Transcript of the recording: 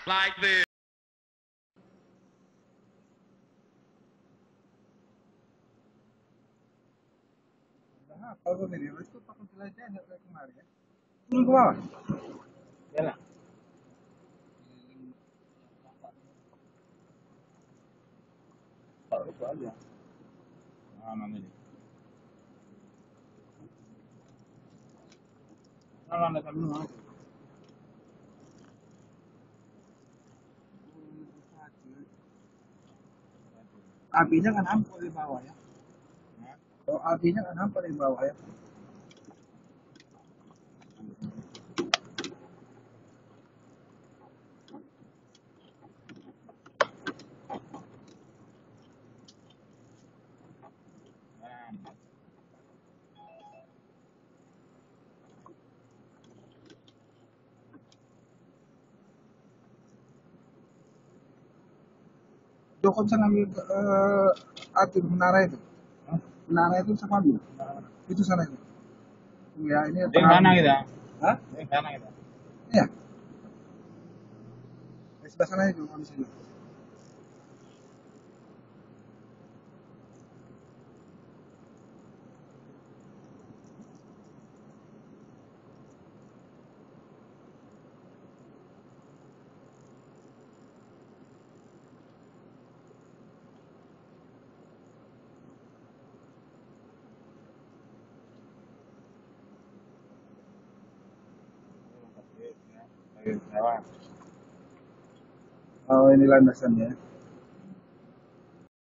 like this. Nah, kalau video itu pakai jelajah nggak kayak kemarin ya? Turun ke bawah. Ya lah. Itu aja. Nah, namanya. Nah, landasan dulu aja. Apinya kan hampa di bawah ya. Oh, apinya kan hampa di bawah ya. Joko bisa ngambil Arthur menara itu. Menara itu sama ambil. Itu sana itu. Ya ini Yang mana kita? Hah? Yang mana kita? Iya. Di sebelah sana itu ngambil sini. Oh ini landasan ya.